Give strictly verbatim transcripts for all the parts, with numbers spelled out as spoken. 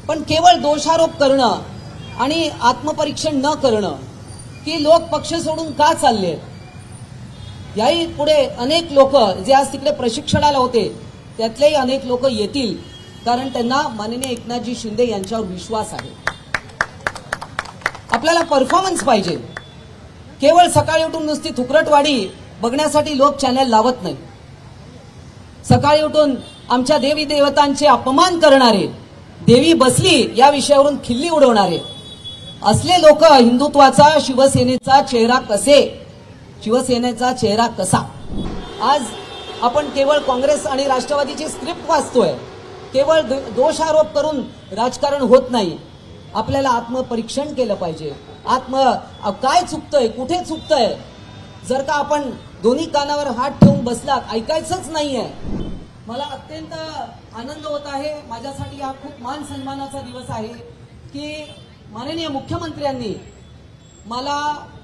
पण केवळ दोषारोप करणं आणि आत्मपरीक्षण न करणं की लोक पक्ष सोडून का चालले, याही पुढे अनेक लोक जे आज तिकडे प्रशिक्षणाला होते त्यातलेही अनेक लोक येतील, कारण त्यांना माननीय एकनाथजी शिंदे यांच्यावर विश्वास आहे. आपल्याला परफॉर्मन्स पाहिजे. केवळ सकाळी उठून नुसती थुकरटवाडी बघण्यासाठी लोक चॅनल लावत नाही. सकाळी उठून आमच्या देवी देवतांचे अपमान करणारे, देवी बसली या विषयावरून खिल्ली उडवणारे असले लोक हिंदुत्वाचा, शिवसेनेचा चेहरा कसे, शिवसेनेचा चेहरा कसा. आज आपण केवळ काँग्रेस आणि राष्ट्रवादीची स्क्रिप्ट वाचतोय. केवळ दोषारोप करून राजकारण होत नाही. आपल्याला आत्मपरीक्षण केलं पाहिजे. आत्म काय चुकतंय, कुठे चुकतंय. जर का आपण दोन्ही कानावर हात ठेवून बसलात, ऐकायचंच नाहीये. मला अत्यंत आनंद होत आहे. माझ्यासाठी हा खूप मान सन्मानाचा दिवस आहे की माननीय मुख्यमंत्र्यांनी मला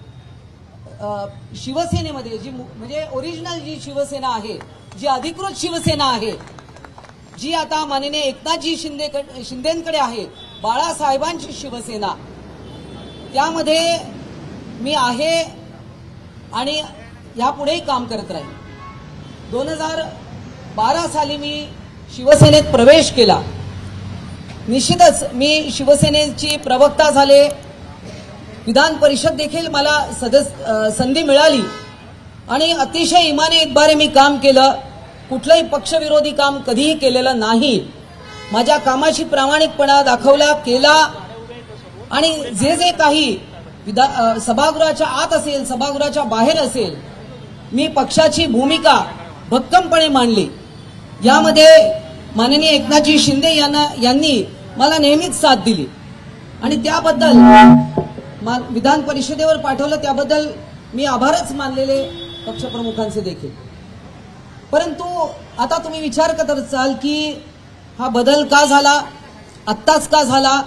शिवसेनेमध्ये जी म्हणजे ओरिजिनल जी शिवसेना आहे, जी अधिकृत शिवसेना आहे, जी आता माननीय एकनाथजी शिंदे शिंदेंकडे आहे, बाळासाहेबांची शिवसेना, त्यामध्ये मी आहे आणि यापुढेही काम करत राहील. दोन हजार बारा साली मी शिवसेनेत प्रवेश केला. निश्चितच मी शिवसेनेची प्रवक्ता झाले. विधान परिषद देखील मला सदस्य संधी मिळाली आणि अतिशय इमाने इतबारे मी काम केलं. कुठलंही पक्षविरोधी काम कधीही केलेलं नाही. माझ्या कामाशी प्रामाणिकपणा दाखवला, केला आणि जे जे काही सभागृहाच्या आत असेल, सभागृहाच्या बाहेर असेल, मी पक्षाची भूमिका भक्कमपणे मांडली. यामध्ये माननीय एकनाथजी शिंदे यांना यांनी मला नेहमीच साथ दिली आणि त्याबद्दल विधान परिषदेवर पाठवलं, त्याबद्दल मी आभारच मानलेले पक्षप्रमुखांचे देखील. परंतु आता तुम्ही विचार करत असाल की हा बदल का झाला, आत्ताच का झाला.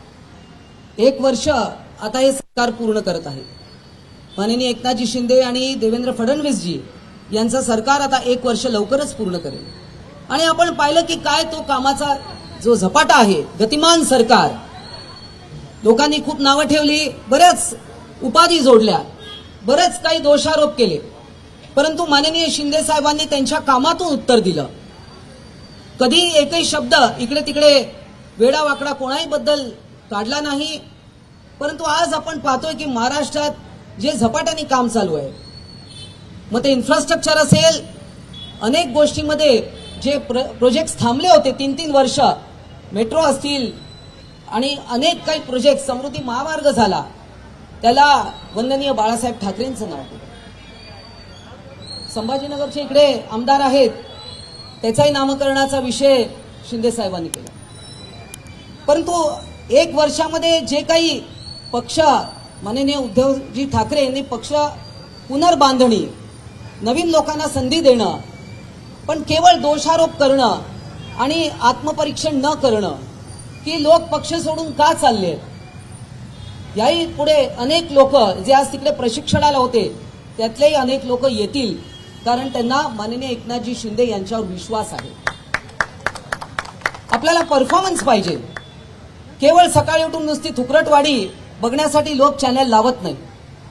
एक वर्ष आता हे सरकार पूर्ण करत आहे. माननीय एकनाथजी शिंदे आणि देवेंद्र फडणवीसजी यांचं सरकार आता एक वर्ष लवकरच पूर्ण करेल आणि आपण पाहिलं की काय तो कामाचा जो झपाटा आहे, गतिमान सरकार. लोकांनी खूप नावं ठेवली, बऱ्याच उपाधी जोडल्या, बरेच काही दोषारोप केले, परंतु माननीय शिंदे साहेबांनी त्यांच्या कामातून उत्तर दिलं. कधी एकही शब्द इकडे तिकडे वेडा वाकडा कोणाही बद्दल काढला नाही. परंतु आज आपण पाहतोय की महाराष्ट्रात जे झपाट्याने काम चालू आहे, मग ते इन्फ्रास्ट्रक्चर असेल, अनेक गोष्टींमध्ये जे प्रोजेक्ट थांबले होते तीन तीन वर्ष, मेट्रो असतील आणि अनेक काही प्रोजेक्ट, समृद्धी महामार्ग झाला, त्याला वंदनीय बाळासाहेब ठाकरेंचं नाव होतं. संभाजीनगरचे इकडे आमदार आहेत, त्याचाही नामकरणाचा विषय शिंदे साहेबांनी केला. परंतु एक वर्षामध्ये जे काही पक्ष माननीय उद्धवजी ठाकरे यांनी पक्ष पुनर्बांधणी, नवीन लोकांना संधी देणं, पण केवळ दोषारोप करणं आणि आत्मपरीक्षण न करणं की लोक पक्ष सोडून का चालले, याही पुढे अनेक लोक जे आज तिकडे प्रशिक्षणाला होते त्यातलेही अनेक लोक येतील, कारण त्यांना माननीय एकनाथजी शिंदे यांच्यावर विश्वास आहे. आपल्याला परफॉर्मन्स पाहिजे. केवळ सकाळी उठून नुसती थुकरटवाडी बघण्यासाठी लोक चॅनल लावत नाही.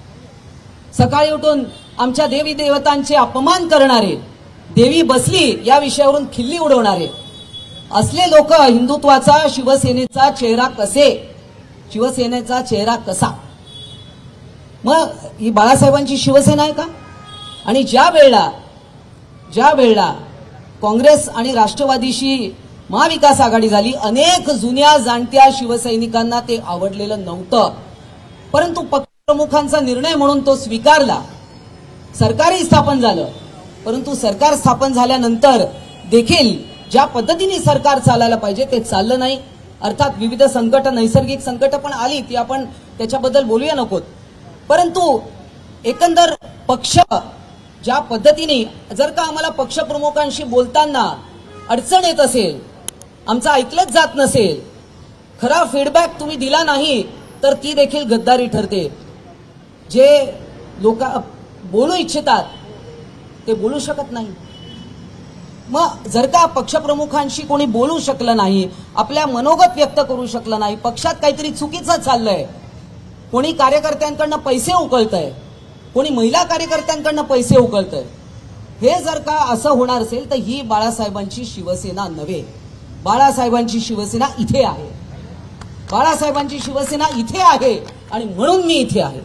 सकाळी उठून आमच्या देवी देवतांचे अपमान करणारे, देवी बसली या विषयावरून खिल्ली उडवणारे असले लोक हिंदुत्वाचा, शिवसेनेचा चेहरा कसे, शिवसेनेचा चेहरा कसा. मग ही बाळासाहेबांची शिवसेना आहे का. आणि ज्या वेळेला ज्या वेळेला काँग्रेस आणि राष्ट्रवादीशी महाविकास आघाडी झाली, अनेक जुन्या जाणत्या शिवसैनिकांना ते आवडलेलं नव्हतं, परंतु पक्षप्रमुखांचा निर्णय म्हणून तो स्वीकारला. सरकारही स्थापन झालं, परंतु सरकार स्थापन झाल्यानंतर देखील ज्या पद्धतीने सरकार चालायला पाहिजे ते चाललं नाही. अर्थात विविध संकट, नैसर्गिक संकट पण आली, ती आपण त्याच्याबद्दल बोलूया नकोत. परंतु एकंदर पक्ष ज्या पद्धतीने, जर का आम्हाला पक्षप्रमुखांशी बोलताना अडचण येत असेल, आमचं ऐकलंच जात नसेल, खरा फीडबॅक तुम्ही दिला नाही, तर ती देखील गद्दारी ठरते. जे लोक बोलू इच्छितात ते बोलू शकत नाही. मग जर का पक्षप्रमुखांशी कोणी बोलू शकलं नाही, आपल्या मनोगत व्यक्त करू शकलं नाही, पक्षात काहीतरी चुकीचं चाललंय, कोणी कार्यकर्त्यांकडनं पैसे उकळतंय, कोणी महिला कार्यकर्त्यांकडनं पैसे उकळतंय, हे जर का असं होणार असेल तर ही बाळासाहेबांची शिवसेना नव्हे. बाळासाहेबांची शिवसेना इथे आहे. बाळासाहेबांची शिवसेना इथे आहे आणि म्हणून मी इथे आहे.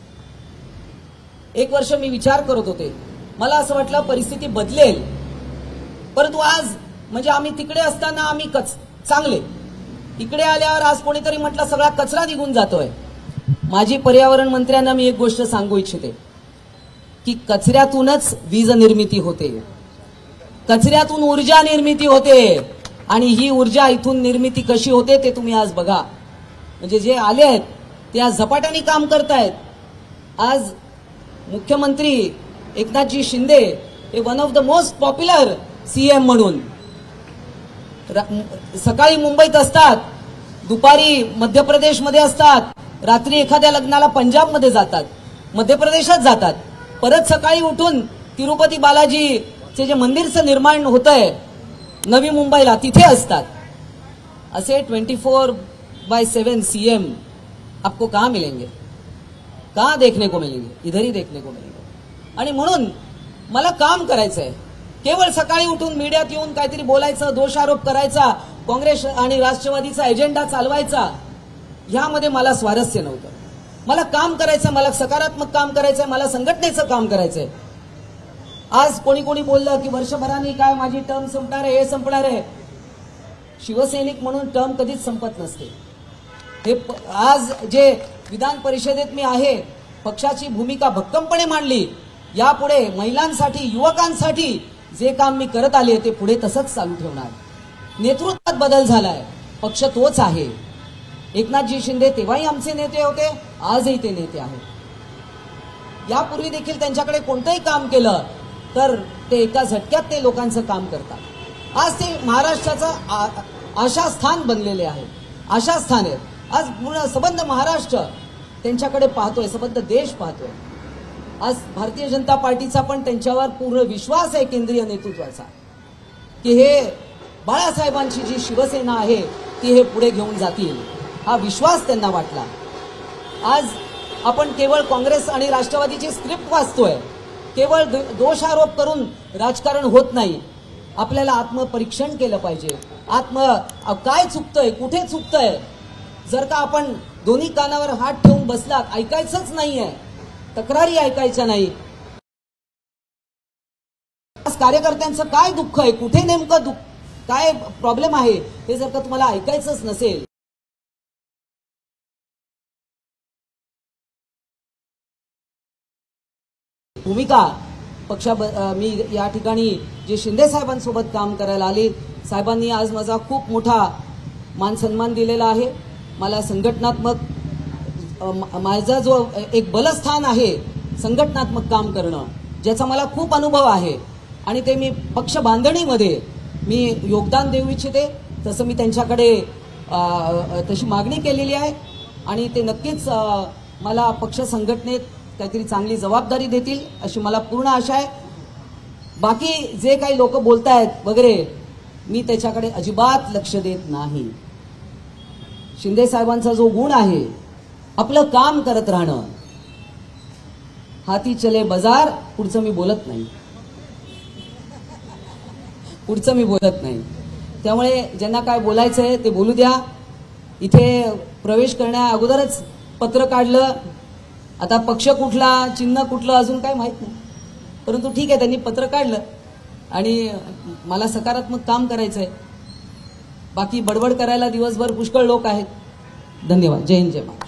एक वर्ष मी विचार करत होते, मला असं वाटलं परिस्थिती बदलेल, परंतु आज म्हणजे आम्ही तिकडे असताना आम्ही कच चांगले, इकडे आल्यावर आज कोणीतरी म्हटलं सगळा कचरा निघून जातोय. माझी पर्यावरण मंत्र्यांना मी एक गोष्ट सांगू इच्छिते की कचऱ्यातूनच वीज निर्मिती होते, कचऱ्यातून ऊर्जा निर्मिती होते आणि ही ऊर्जा इथून निर्मिती कशी होते ते तुम्ही आज बघा. म्हणजे जे आले आहेत ते आज झपाट्याने काम करतायत. आज मुख्यमंत्री एकनाथजी शिंदे हे one of the most popular CM म्हणून सकाळी मुंबईत असतात, दुपारी मध्य प्रदेशमध्ये असतात, रात्री एखाद्या लग्नाला पंजाबमध्ये जातात, मध्य प्रदेशात जातात, परत सकाळी उठून तिरुपती बालाजीचे जे मंदिरचं निर्माण होतंय नवी मुंबईला तिथे असतात. असे twenty four by seven CM आपको कहाँ मिलेंगे, कहाँ देखने को मिलेंगे, इधर ही देखने को मिलेंगे. आणि म्हणून मला काम करायचंय. केवळ सकाळी उठून मीडियात येऊन काहीतरी बोलायचं, दोषारोप करायचा, काँग्रेस आणि राष्ट्रवादीचा एजेंडा चालवायचा, ह्यामध्ये मला स्वारस्य नव्हतं. मला काम करायचं, मला सकारात्मक काम करायचंय, मला संघटनेचं काम करायचंय. आज कोणी कोणी बोललं की वर्षभराने काय माझी टर्म संपणार आहे, हे संपणार आहे. शिवसैनिक म्हणून टर्म कधीच संपत नसते. हे आज जे विधान परिषदेत मी आहे, पक्षाची भूमिका भक्कमपणे मांडली. यापुढे महिलांसाठी, युवकांसाठी जे काम मी करत आले ते पुढे तसंच चालू ठेवणार. नेतृत्वात बदल झालाय, पक्ष तोच आहे. एकनाथजी शिंदे तेव्हाही आमचे नेते होते, आजही ते नेते आहेत. यापूर्वी देखील त्यांच्याकडे कोणतंही काम केलं तर ते एका झटक्यात ते लोकांचं काम करतात. आज ते महाराष्ट्राचं आशास्थान बनलेले आहे, आशास्थान आहे. आज पूर्ण सबंध महाराष्ट्र त्यांच्याकडे पाहतोय, सबंध देश पाहतोय. आज भारतीय जनता पार्टीचा पण त्यांच्यावर पूर्ण विश्वास आहे केंद्रीय नेतृत्वाचा की हे बाळासाहेबांची जी शिवसेना आहे ती हे पुढे घेऊन जातील, हा विश्वास त्यांना वाटला. आज आपण केवळ काँग्रेस आणि राष्ट्रवादीची स्क्रिप्ट वाचतोय, केवळ दोषारोप करून राजकारण होत नाही. आपल्याला आत्मपरीक्षण केलं पाहिजे. आत्म काय चुकतंय, कुठे चुकतंय. जर का आपण दोन्ही कानावर हात ठेवून बसलात, ऐकायचंच नाहीये, तक्रारी ऐकायच्या नाही. कार्यकर्त्यांचं काय दुःख आहे, कुठे नेमकं दुःख, काय प्रॉब्लेम आहे, हे जर का तुम्हाला ऐकायचंच नसेल, भूमिका पक्षा मी या ठिकाणी जे शिंदे साहेबांसोबत काम करायला आले, साहेबांनी आज माझा खूप मोठा मान सन्मान दिलेला आहे. मला संघटनात्मक माझा जो एक बलस्थान आहे संघटनात्मक काम करणं, ज्याचा मला खूप अनुभव आहे आणि ते मी पक्ष बांधणीमध्ये मी योगदान देऊ इच्छिते. तसं मी त्यांच्याकडे तशी मागणी केलेली आहे आणि ते नक्कीच मला पक्ष संघटनेत काहीतरी चांगली जबाबदारी देतील अशी मला पूर्ण आशा आहे. बाकी जे काही लोक बोलतायत वगैरे मी त्याच्याकडे अजिबात लक्ष देत नाही. शिंदे साहेबांचा जो गुण आहे आपलं काम करत राहणं, हाती चले बाजार, पुढचं मी बोलत नाही, पुढचं मी बोलत नाही. त्यामुळे ज्यांना काय बोलायचंय ते बोलू द्या. इथे प्रवेश करण्या अगोदरच पत्र काढलं. आता पक्ष कुठला, चिन्ह कुठलं अजून काय माहित नाही, परंतु ठीक आहे, त्यांनी पत्र काढलं आणि मला सकारात्मक काम करायचंय. बाकी बडबड करायला दिवसभर पुष्कळ लोक आहेत. धन्यवाद. जय हिंद, जय महाराष्ट्र.